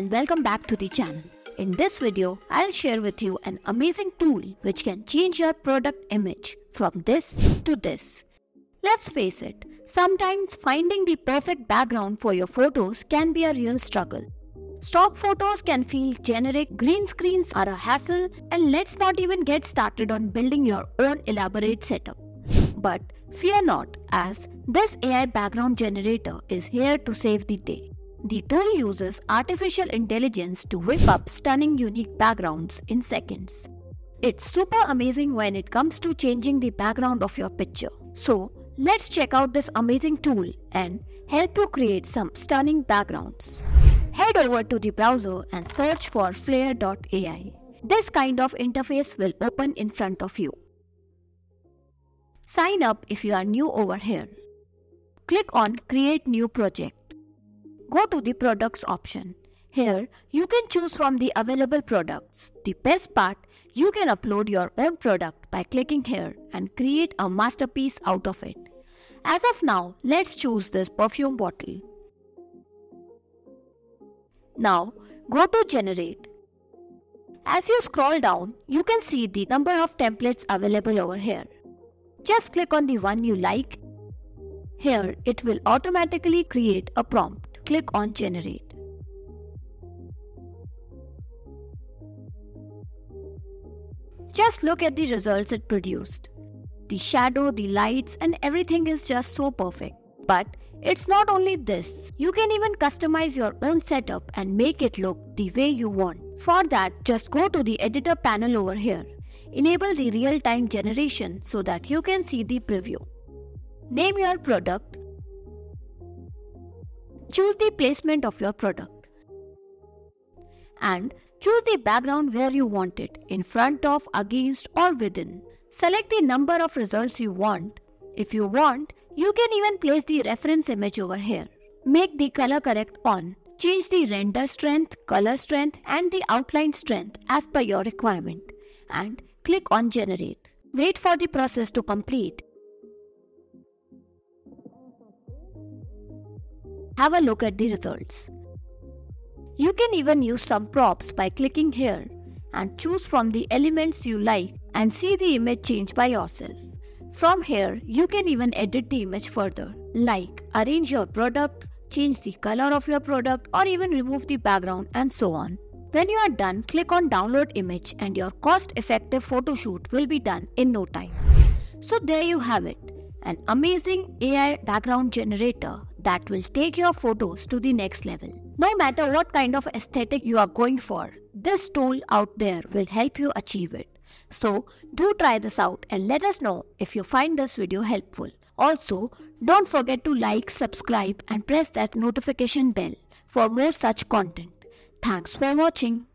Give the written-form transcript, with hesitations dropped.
and welcome back to the channel. In this video, I'll share with you an amazing tool which can change your product image from this to this. Let's face it, sometimes finding the perfect background for your photos can be a real struggle. Stock photos can feel generic, green screens are a hassle, and let's not even get started on building your own elaborate setup. But fear not, as this AI background generator is here to save the day. The tool uses artificial intelligence to whip up stunning unique backgrounds in seconds. It's super amazing when it comes to changing the background of your picture. So let's check out this amazing tool and help you create some stunning backgrounds. Head over to the browser and search for Flare.ai. This kind of interface will open in front of you. Sign up if you are new over here. Click on Create New Project. Go to the Products option. Here, you can choose from the available products. The best part, you can upload your own product by clicking here and create a masterpiece out of it. As of now, let's choose this perfume bottle. Now, go to Generate. As you scroll down, you can see the number of templates available over here. Just click on the one you like. Here, it will automatically create a prompt. Click on Generate. Just look at the results it produced. The shadow, the lights, and everything is just so perfect. But it's not only this. You can even customize your own setup and make it look the way you want. For that, just go to the editor panel over here. Enable the real-time generation so that you can see the preview. Name your product. Choose the placement of your product. And choose the background where you want it, in front of, against, or within. Select the number of results you want. If you want, you can even place the reference image over here. Make the color correct on. Change the render strength, color strength, and the outline strength as per your requirement. And click on Generate. Wait for the process to complete. Have a look at the results. You can even use some props by clicking here and choose from the elements you like and see the image change by yourself. From here, you can even edit the image further, like arrange your product, change the color of your product, or even remove the background and so on. When you are done, click on Download Image and your cost-effective photo shoot will be done in no time. So there you have it, an amazing AI background generator that will take your photos to the next level. No matter what kind of aesthetic you are going for, this tool out there will help you achieve it. So do try this out and let us know if you find this video helpful. Also, don't forget to like, subscribe and press that notification bell for more such content. Thanks for watching.